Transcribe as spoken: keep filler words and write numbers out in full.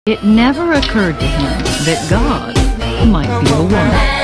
It never occurred to him that God might be a woman.